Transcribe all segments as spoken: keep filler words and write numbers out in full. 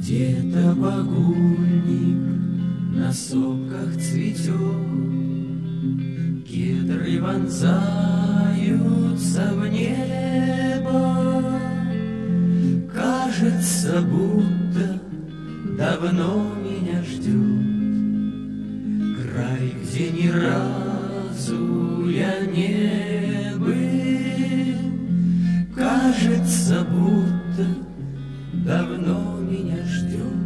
Где-то багульник на сопках цветет, кедры вонзаются в небо. Кажется, будто давно меня ждет край, где ни разу я не был. Кажется, будто давно меня ждет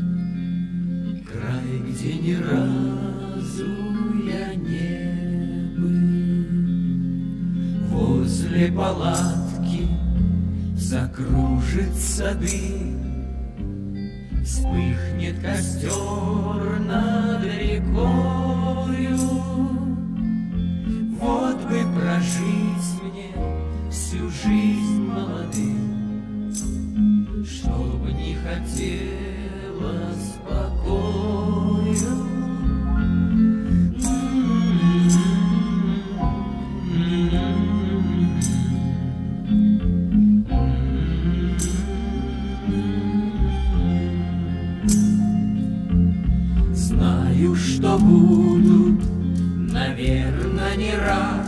край, где ни разу я не был. Возле палатки закружится дым, вспыхнет костер над рекою. Вот бы прожить мне всю жизнь молодым, чтоб не хотелось покою. Знаю, что будут, наверно, не раз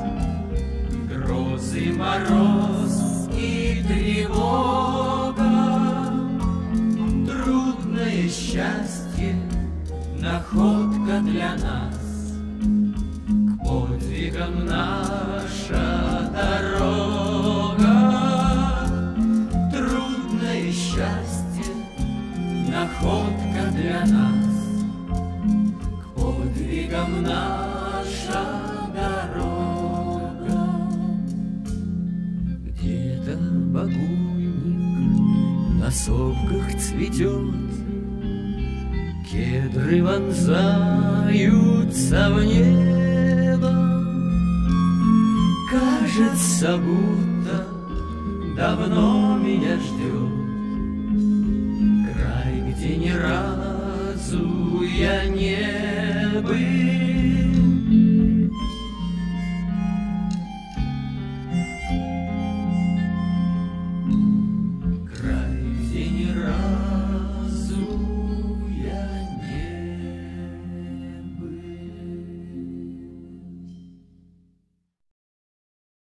грозы, мороз и тревога. Трудное счастье, находка для нас, к подвигам наша дорога. Трудное счастье, находка для нас, к подвигам наша дорога. Где-то багульник на сопках цветет, кедры вонзаются в небо. Кажется, будто давно меня ждет край, где ни разу я не был.